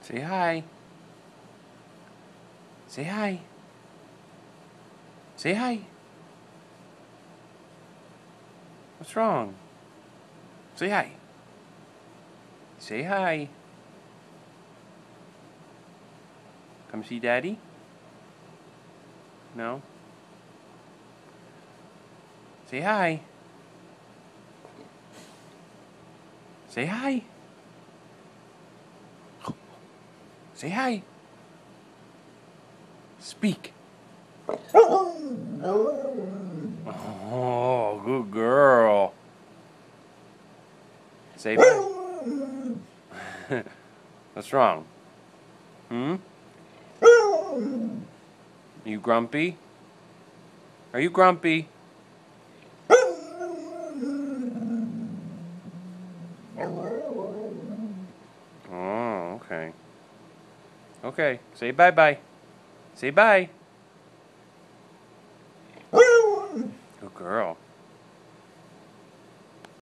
Say hi. Say hi. Say hi. What's wrong? Say hi. Say hi. Come see Daddy? No? Say hi. Say hi. Say hi. Speak. Oh, good girl. Say bye. What's wrong? You grumpy? Are you grumpy? Oh, okay. Okay, say bye-bye. Say bye. Good girl.